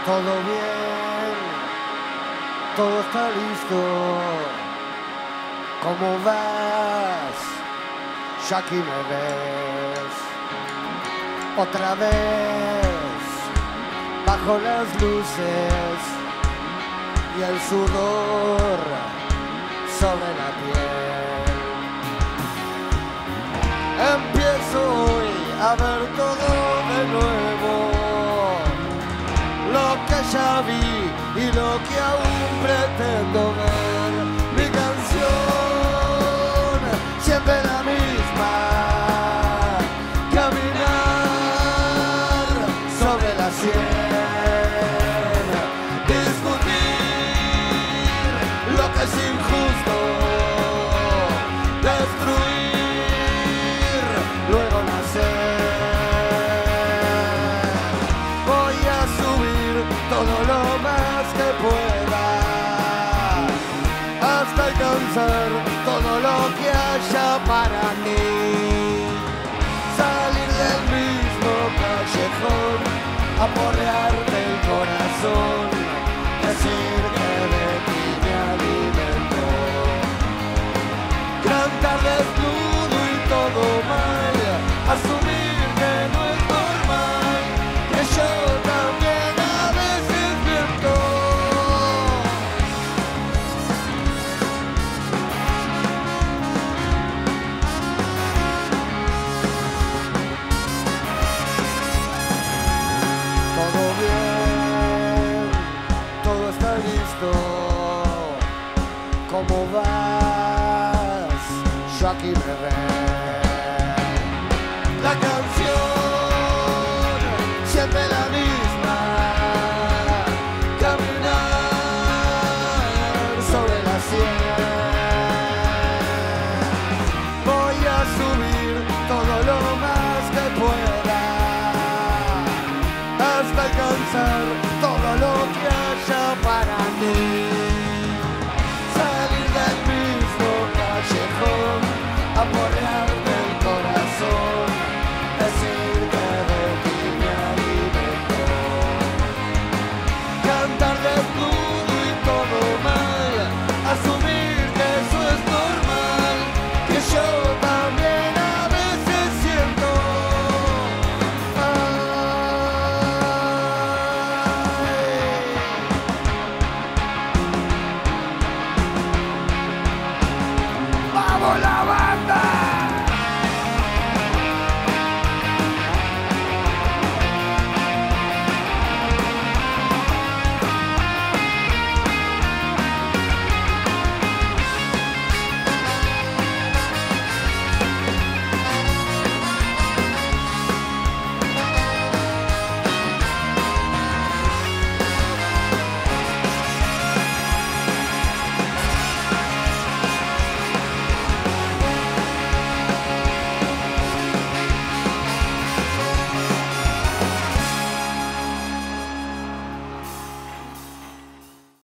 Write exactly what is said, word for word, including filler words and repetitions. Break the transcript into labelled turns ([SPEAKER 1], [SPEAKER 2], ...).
[SPEAKER 1] Todo bien, todo está listo. ¿Cómo vas? Ya aquí me ves. Otra vez, bajo las luces y el sudor sobre la piel. Empiezo hoy a ver todo de nuevo, lo que ya vi y lo que aún pretendo ver. Mi canción, siempre la misma, caminar sobre la sien, discutir lo que es injusto, destruir, luego nacer. Voy a subir todo lo más que pueda hasta alcanzar todo lo que haya para mí. Salir del mismo callejón, aporrearte el corazón, decir que de ti me alimento, cantar desnudo y todo mal, asumir que no es normal, que yo también a veces miento. Todo bien, todo está listo. ¿Cómo vas? Yo aquí me ven. La canción, siempre la misma, caminar sobre la sien. Voy a subir todo lo más que pueda hasta alcanzar todo lo que haya para mí. Salir del mismo callejón, aporrearte el corazón, decir que de ti me alimento, cantar desnudo y todo mal, asumir que eso es normal, que yo también a veces siento. ¡Vamos, la